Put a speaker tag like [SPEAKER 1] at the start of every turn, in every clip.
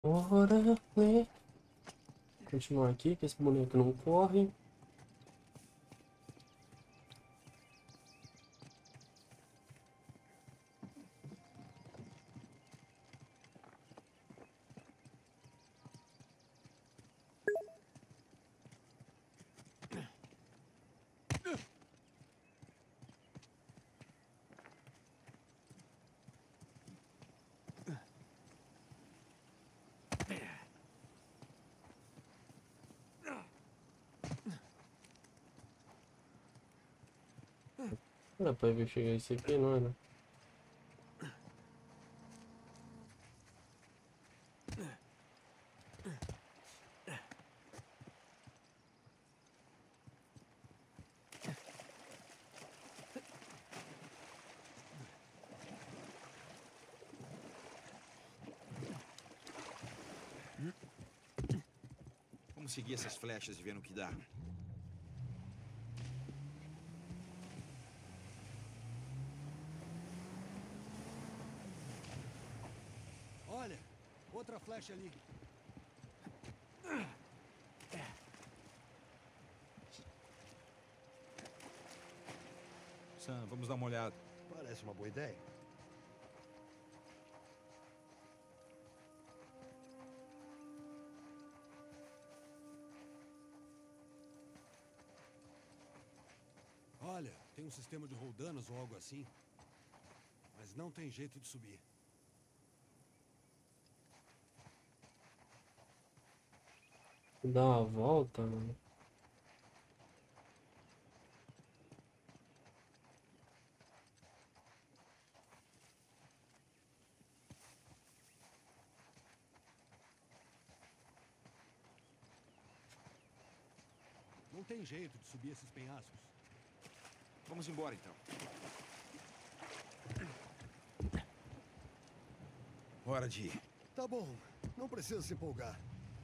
[SPEAKER 1] Bora, né? Continuar aqui, que esse boneco não corre. Era pra ver chegar esse aqui, não era?
[SPEAKER 2] Vamos seguir essas flechas e ver no que dá.
[SPEAKER 3] Olha, outra flecha ali.
[SPEAKER 2] Sam, vamos dar uma olhada.
[SPEAKER 3] Parece uma boa ideia. Olha, tem um sistema de roldanas ou algo assim. Mas não tem jeito de subir.
[SPEAKER 1] Dá uma volta, mano.
[SPEAKER 3] Não tem jeito de subir esses penhascos.
[SPEAKER 2] Vamos embora, então. Hora de ir.
[SPEAKER 3] Tá bom, não precisa se empolgar.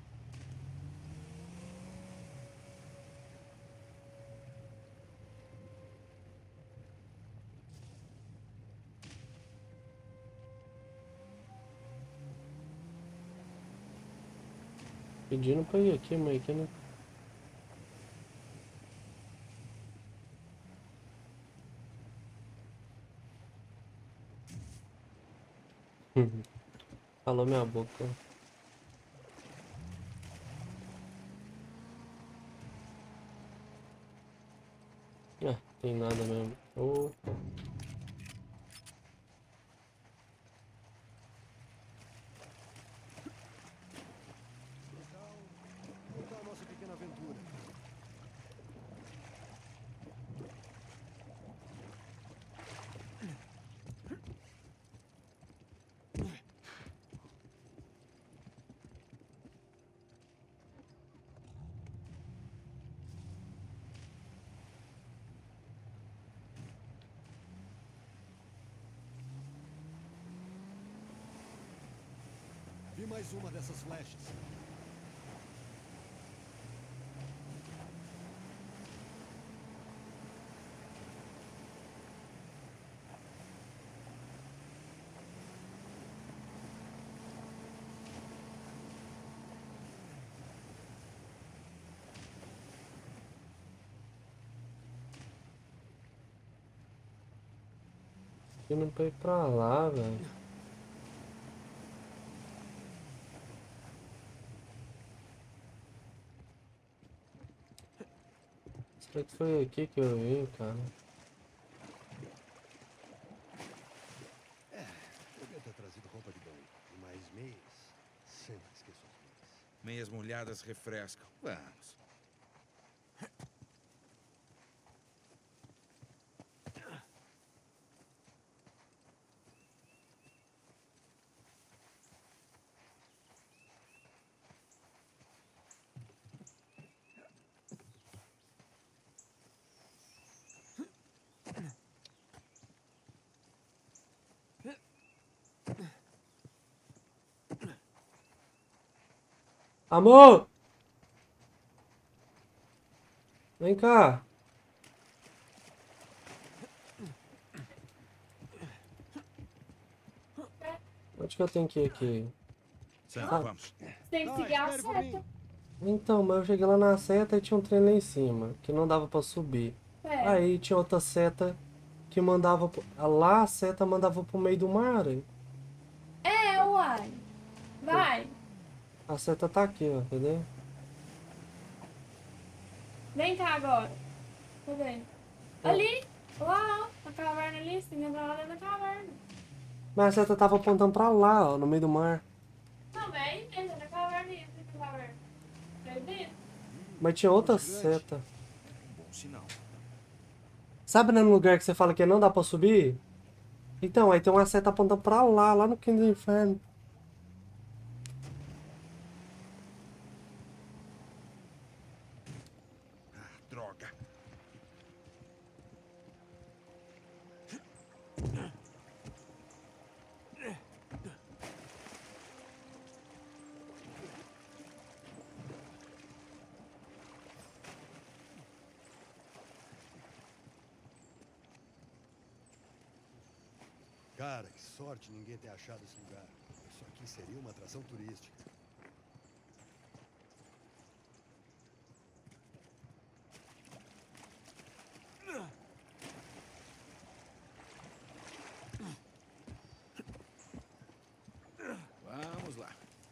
[SPEAKER 1] Pedindo pra ir aqui, mas aqui não. Falou minha boca. Ah, tem nada mesmo. Opa.
[SPEAKER 3] Então, voltar à nossa pequena aventura. Vi mais uma dessas flechas.
[SPEAKER 1] Pedindo pra ir pra lá, velho. Será que foi aqui que eu vi, cara?
[SPEAKER 3] Devia ter trazido roupa de banho. E mais meias. Sempre esqueço as meias.
[SPEAKER 2] Meias molhadas refrescam. Vamos.
[SPEAKER 1] Amor! Vem cá! Onde que eu tenho que ir aqui?
[SPEAKER 2] Sam,
[SPEAKER 1] Ah.
[SPEAKER 2] vamos.
[SPEAKER 4] Você tem que
[SPEAKER 3] Ah,
[SPEAKER 4] seguir a
[SPEAKER 3] espere por mim.
[SPEAKER 4] seta.
[SPEAKER 1] Então, mas eu cheguei lá na seta e tinha um trem lá em cima, que não dava pra subir.
[SPEAKER 4] É.
[SPEAKER 1] Aí tinha outra seta que mandava... Lá a seta mandava pro meio do mar.
[SPEAKER 4] É, uai. Vai.
[SPEAKER 1] A seta tá aqui, ó, entendeu?
[SPEAKER 4] Vem cá agora. Cadê? Ali. Lá, ó. A caverna ali. Você tem que entrar lá dentro da caverna.
[SPEAKER 1] Mas a seta tava apontando pra lá, ó, no meio do mar.
[SPEAKER 4] Não, vem. Entra na caverna e entra na caverna. Vai dentro.
[SPEAKER 1] Mas tinha outra
[SPEAKER 3] Gigante.
[SPEAKER 1] seta.
[SPEAKER 2] Bom sinal.
[SPEAKER 1] Sabe no lugar que você fala que não dá pra subir? Então, aí tem uma seta apontando pra lá, lá no quinto do inferno.
[SPEAKER 2] Ah, droga.
[SPEAKER 3] Cara, que sorte ninguém ter achado esse lugar. Isso aqui seria uma atração turística.
[SPEAKER 2] Vamos lá.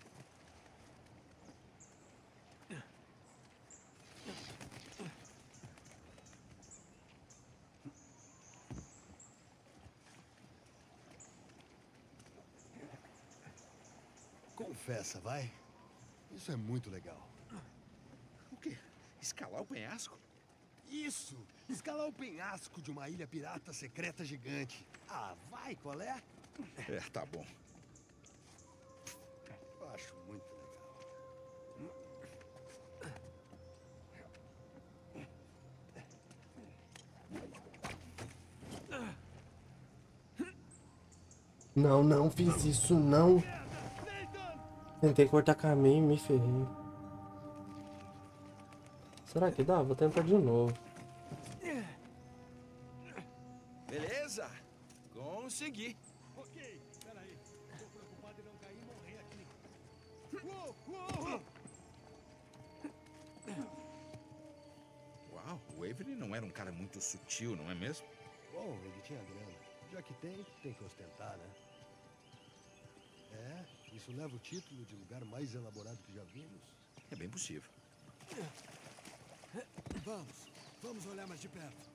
[SPEAKER 3] Confessa, vai. Isso é muito legal.
[SPEAKER 2] O quê? Escalar o penhasco?
[SPEAKER 3] Isso! Escalar o penhasco de uma ilha pirata secreta gigante. Ah, vai, qual é?
[SPEAKER 2] É, tá bom.
[SPEAKER 3] Eu acho muito legal.
[SPEAKER 1] Não, não fiz isso, não. Tentei cortar caminho e me ferrei. Será que dá? Vou tentar de novo.
[SPEAKER 2] Beleza. Consegui.
[SPEAKER 3] Ok, peraí. Tô preocupado em não cair e morrer aqui. Uou, uou!
[SPEAKER 2] Uau, o Avery não era um cara muito sutil, não é mesmo?
[SPEAKER 3] Bom, ele tinha grana. Já que tem que ostentar, né? É, isso leva o título de lugar mais elaborado que já vimos.
[SPEAKER 2] É bem possível.
[SPEAKER 3] Vamos olhar mais de perto.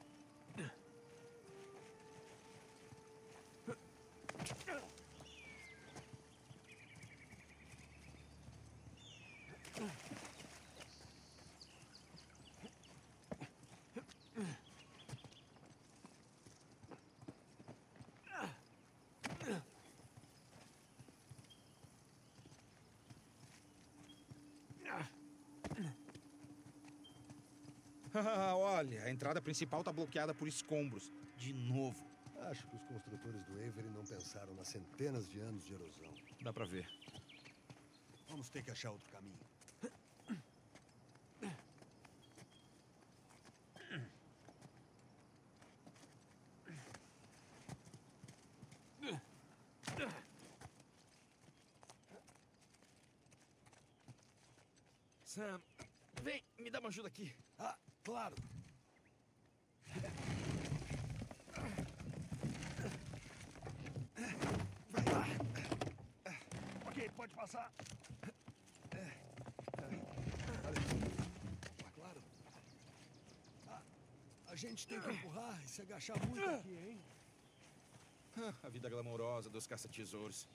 [SPEAKER 2] Olha, a entrada principal tá bloqueada por escombros. De novo.
[SPEAKER 3] Acho que os construtores do Avery não pensaram nas centenas de anos de erosão.
[SPEAKER 2] Dá pra ver.
[SPEAKER 3] Vamos ter que achar outro caminho.
[SPEAKER 2] Sam, vem, me dá uma ajuda aqui.
[SPEAKER 3] Ah, claro. Vai lá. Ok, pode passar. Ah, claro. A gente tem que empurrar e se agachar muito aqui, hein?
[SPEAKER 2] A vida glamourosa dos caça-tesouros.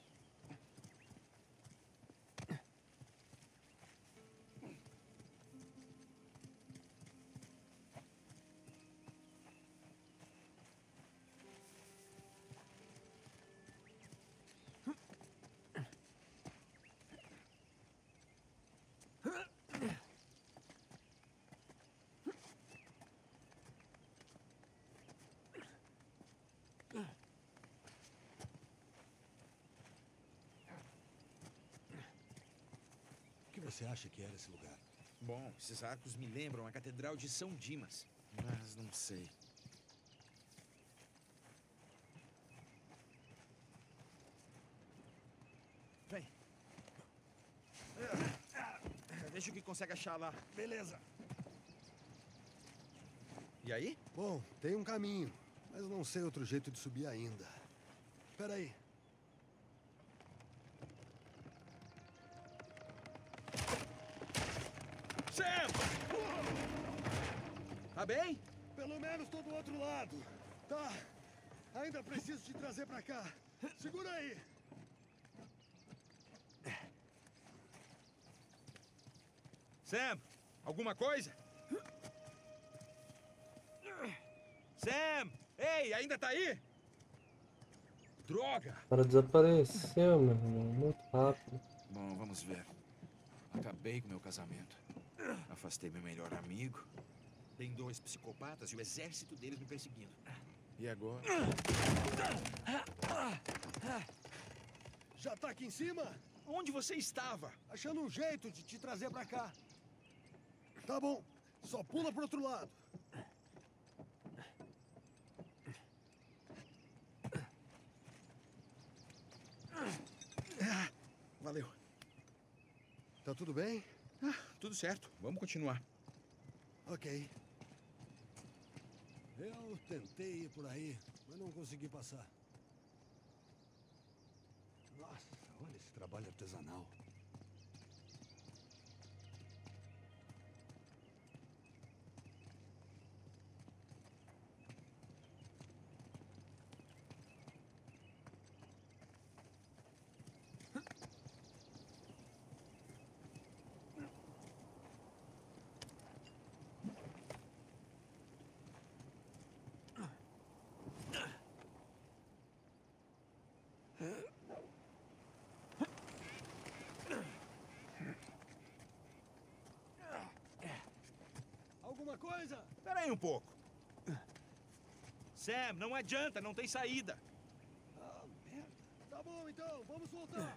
[SPEAKER 3] O que você acha que era esse lugar?
[SPEAKER 2] Bom, esses arcos me lembram a Catedral de São Dimas. Mas não sei. Vem. Veja o que consegue achar lá.
[SPEAKER 3] Beleza.
[SPEAKER 2] E aí?
[SPEAKER 3] Bom, tem um caminho, mas não sei outro jeito de subir ainda. Espera aí.
[SPEAKER 2] Sam! Tá bem?
[SPEAKER 3] Pelo menos tô do outro lado. Tá. Ainda preciso te trazer pra cá. Segura aí.
[SPEAKER 2] Sam, alguma coisa? Sam! Ei, ainda tá aí? Droga!
[SPEAKER 1] O cara desapareceu, meu irmão. Muito rápido.
[SPEAKER 2] Bom, vamos ver. Acabei com meu casamento. Afastei meu melhor amigo. Tem 2 psicopatas e o exército deles me perseguindo. E agora?
[SPEAKER 3] Já tá aqui em cima?
[SPEAKER 2] Onde você estava?
[SPEAKER 3] Achando um jeito de te trazer pra cá. Tá bom. Só pula pro outro lado.
[SPEAKER 2] Valeu.
[SPEAKER 3] Tá tudo bem?
[SPEAKER 2] Tudo certo. Vamos continuar.
[SPEAKER 3] Ok. Eu tentei ir por aí, mas não consegui passar. Nossa, olha esse trabalho artesanal. Alguma coisa?
[SPEAKER 2] Espera aí um pouco. Sam, não adianta, não tem saída.
[SPEAKER 3] Ah, merda. Tá bom, então. Vamos voltar.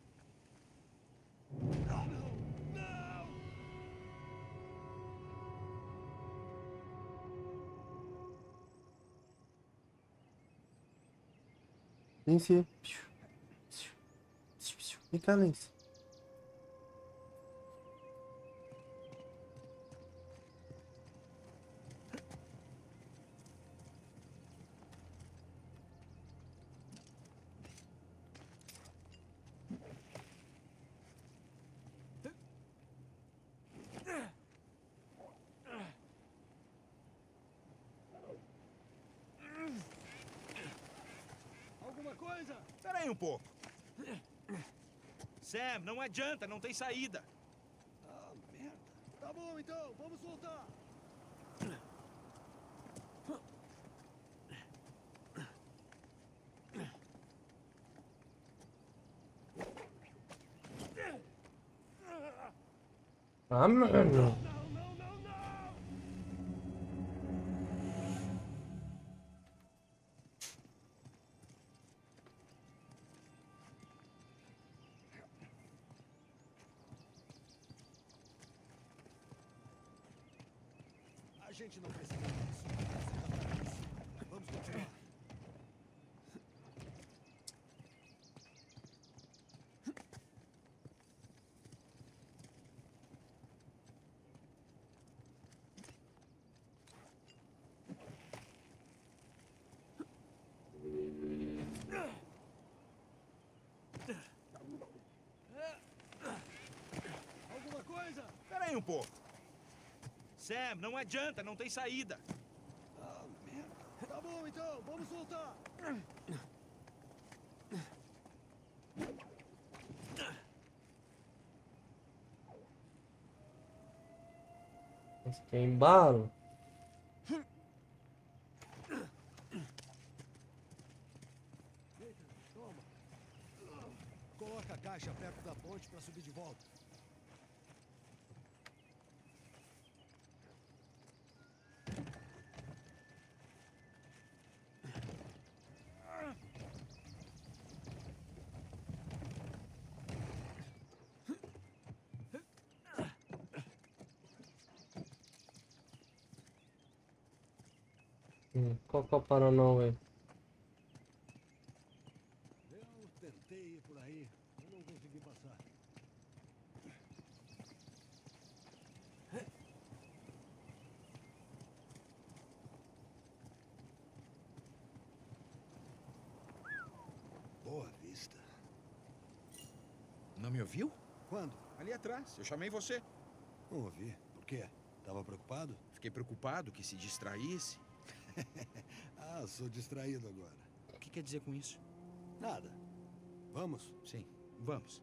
[SPEAKER 3] Não, não!
[SPEAKER 1] Lince. Vem cá, Lince.
[SPEAKER 3] Alguma coisa?
[SPEAKER 2] Espera aí um pouco. Sam, não adianta, não tem saída.
[SPEAKER 3] Ah, merda. Tá bom, então. Vamos voltar.
[SPEAKER 1] Ah, mano.
[SPEAKER 3] Não, não, não, não! A gente não precisa disso. Vamos continuar. Alguma coisa?
[SPEAKER 2] Espera aí um pouco. Sam, não adianta, não tem saída.
[SPEAKER 3] Ah, merda. Tá bom, então. Vamos voltar.
[SPEAKER 1] Mas tem bala.
[SPEAKER 3] Eita, toma. Coloca a caixa perto da ponte para subir de volta.
[SPEAKER 1] Qual que é o Paranauê?
[SPEAKER 3] Eu tentei ir por aí, mas não consegui passar.
[SPEAKER 2] me ouviu?
[SPEAKER 3] Quando?
[SPEAKER 2] Ali atrás. Eu chamei você.
[SPEAKER 3] Não ouvi. Por quê? Tava preocupado?
[SPEAKER 2] Fiquei preocupado que se distraísse.
[SPEAKER 3] Ah, sou distraído agora.
[SPEAKER 2] O que quer dizer com isso?
[SPEAKER 3] Nada. Vamos?
[SPEAKER 2] Sim, vamos.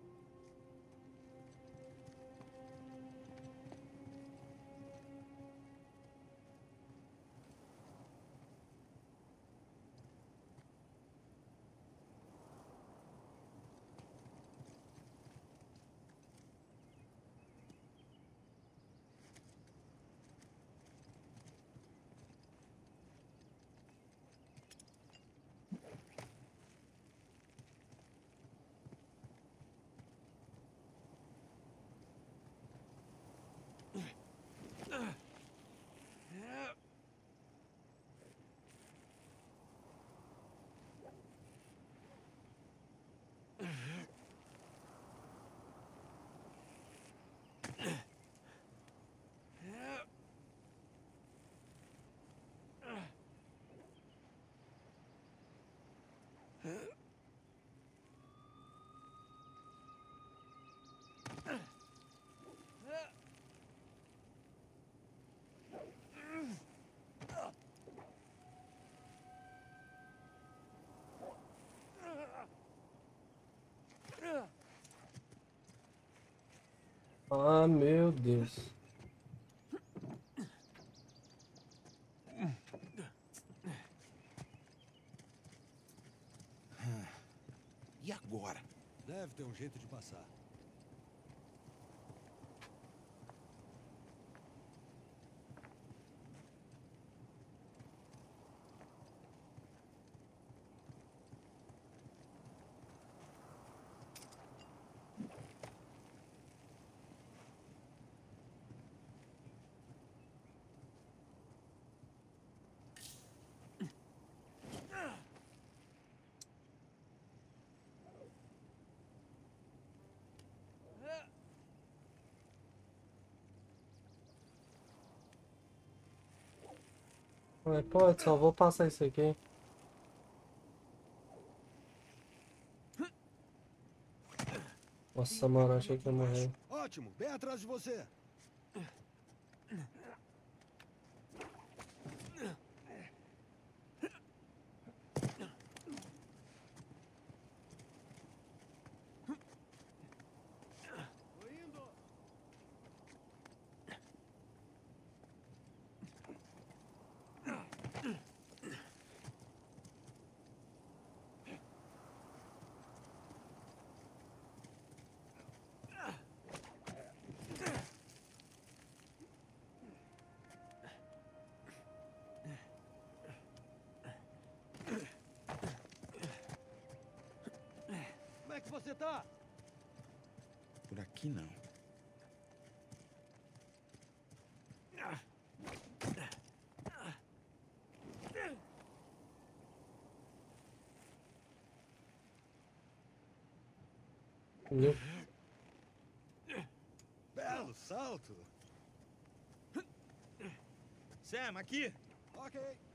[SPEAKER 1] Ah, meu Deus.
[SPEAKER 2] E agora?
[SPEAKER 3] Deve ter um jeito de passar.
[SPEAKER 1] Mas pode, só vou passar isso aqui. Nossa, mano, achei que ia morrer.
[SPEAKER 3] Ótimo, bem atrás de você. Tô indo. Como é que você tá?
[SPEAKER 2] Por aqui não.
[SPEAKER 1] Viu?
[SPEAKER 3] Belo salto.
[SPEAKER 2] Sam, aqui!
[SPEAKER 3] Ok.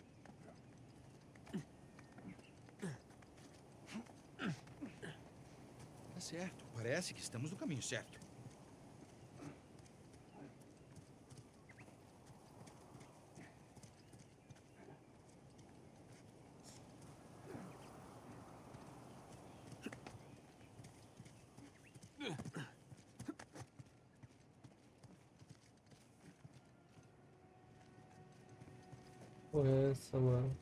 [SPEAKER 2] Tá certo. Parece que estamos no caminho certo.
[SPEAKER 1] Porra, é essa, mano.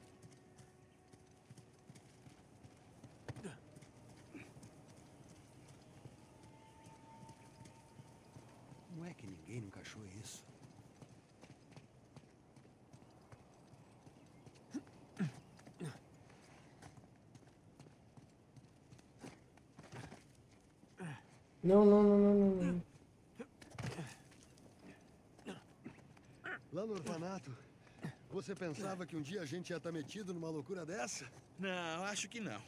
[SPEAKER 3] Como é que ninguém nunca achou isso?
[SPEAKER 1] Não, não, não, não, não, não.
[SPEAKER 3] Lá no orfanato, você pensava que um dia a gente ia estar metido numa loucura dessa?
[SPEAKER 2] Não, acho que não.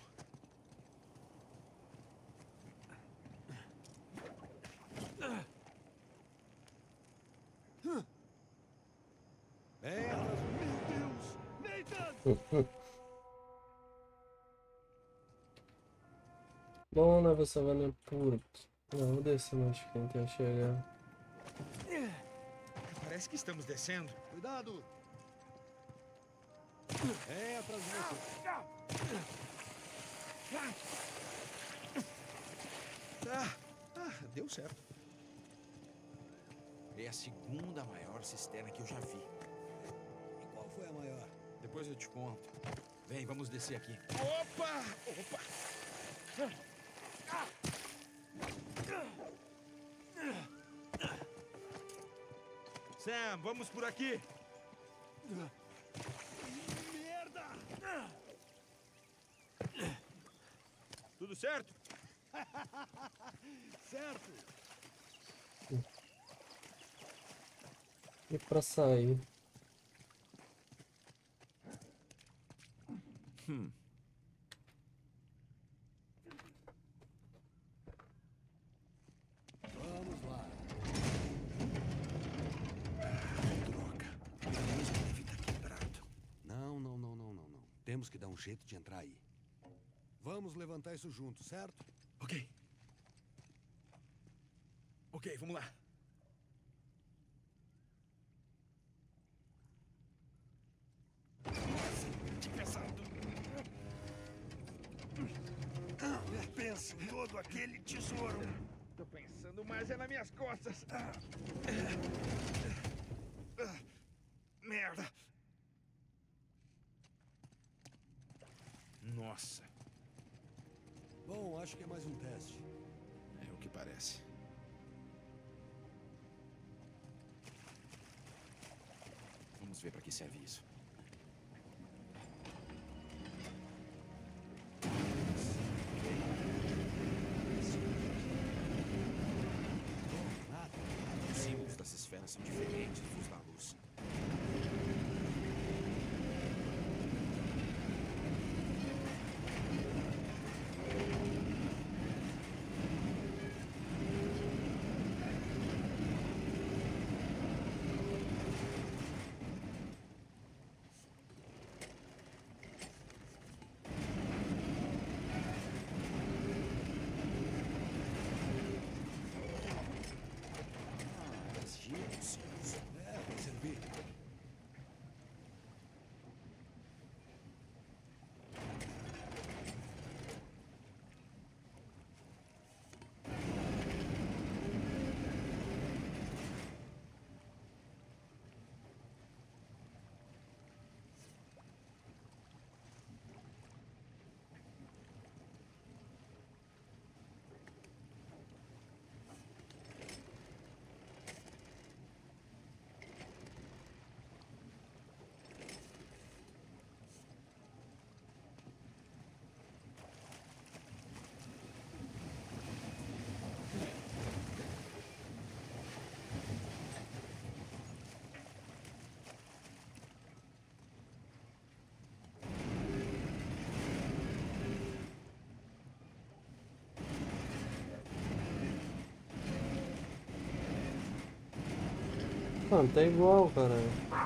[SPEAKER 3] Bem atrás. Meu Deus! Nathan!
[SPEAKER 1] Bom, né, você vai no puto. Não, vou descer mais que tentei chegar.
[SPEAKER 2] Parece que estamos descendo.
[SPEAKER 3] Cuidado! É, atrás de você.
[SPEAKER 2] Deu certo. É a segunda maior cisterna que eu já vi.
[SPEAKER 3] E qual foi a maior?
[SPEAKER 2] Depois eu te conto. Vem, vamos descer aqui. Opa! Opa! Sam, vamos por aqui.
[SPEAKER 3] Merda!
[SPEAKER 2] Tudo certo?
[SPEAKER 3] Certo!
[SPEAKER 1] E pra sair?
[SPEAKER 3] Vamos lá.
[SPEAKER 2] Droga. Isso deve estar quebrado.
[SPEAKER 3] Não. Temos que dar um jeito de entrar aí. Vamos levantar isso junto, certo?
[SPEAKER 2] Ok. Ok, vamos lá. Nossa, que pesado.
[SPEAKER 3] Pensa em todo aquele tesouro.
[SPEAKER 2] Tô pensando mais é nas minhas costas. Merda. Nossa,
[SPEAKER 3] Bom, acho que é mais um teste.
[SPEAKER 2] é o que parece. Vamos ver para que serve isso.
[SPEAKER 3] Nada.
[SPEAKER 2] Os símbolos das esferas são diferentes dos da luz. Egípcios.
[SPEAKER 3] Vai servir.
[SPEAKER 1] Mano, tá igual, cara.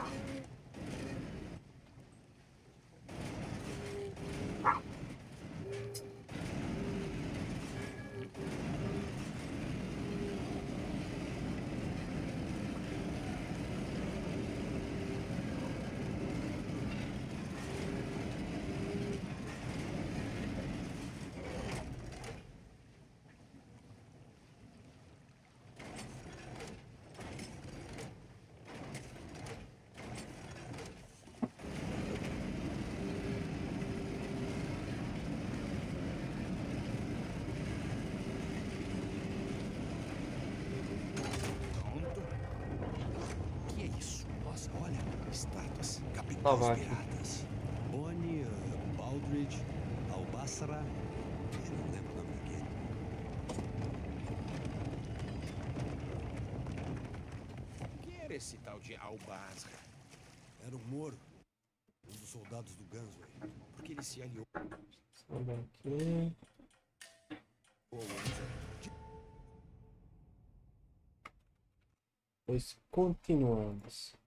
[SPEAKER 2] Pronto. O que é isso?
[SPEAKER 3] Nossa, olha.
[SPEAKER 2] Estátuas.
[SPEAKER 3] Capitães
[SPEAKER 1] Tava aqui.
[SPEAKER 3] piratas. Bonnie, Baldridge, Albassara. Eu não lembro o nome daquele.
[SPEAKER 2] O que era esse tal de Al-Basra?
[SPEAKER 3] Era um Moro. Um dos soldados do Gunsway.
[SPEAKER 2] Porque ele se aliou
[SPEAKER 1] Sobe aqui.
[SPEAKER 2] ao Gunsway.
[SPEAKER 1] Pois continuamos.